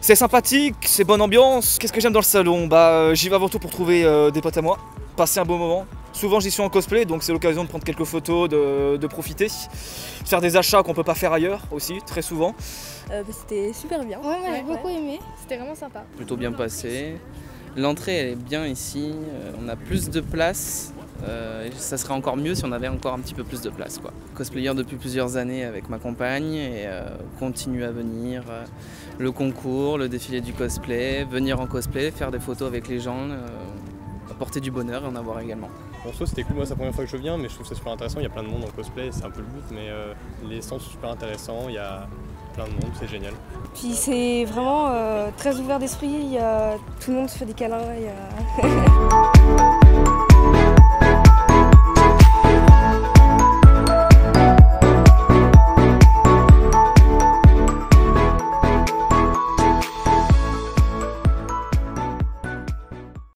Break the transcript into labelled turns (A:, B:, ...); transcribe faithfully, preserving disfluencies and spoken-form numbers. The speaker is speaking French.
A: C'est sympathique, c'est bonne ambiance. Qu'est-ce que j'aime dans le salon? Bah j'y vais avant tout pour trouver euh, des potes à moi, passer un bon moment. Souvent j'y suis en cosplay, donc c'est l'occasion de prendre quelques photos, de, de profiter. Faire des achats qu'on peut pas faire ailleurs aussi, très souvent.
B: Euh, bah, c'était super bien.
C: Ouais, moi j'ai
B: Ouais,
C: beaucoup
B: ouais.
C: aimé.
B: C'était vraiment sympa.
D: Plutôt bien passé. L'entrée elle est bien ici, euh, on a plus de place. Euh, ça serait encore mieux si on avait encore un petit peu plus de place, quoi. Cosplayer depuis plusieurs années avec ma compagne et euh, continue à venir. Euh, le concours, le défilé du cosplay, venir en cosplay, faire des photos avec les gens, euh, apporter du bonheur et en avoir également.
E: En soi c'était cool, moi c'est la première fois que je viens mais je trouve ça super intéressant, il y a plein de monde en cosplay, c'est un peu le but mais euh, les stands sont super intéressants, il y a plein de monde, c'est génial.
C: Puis c'est vraiment euh, très ouvert d'esprit, il y a... tout le monde se fait des câlins. Il y a...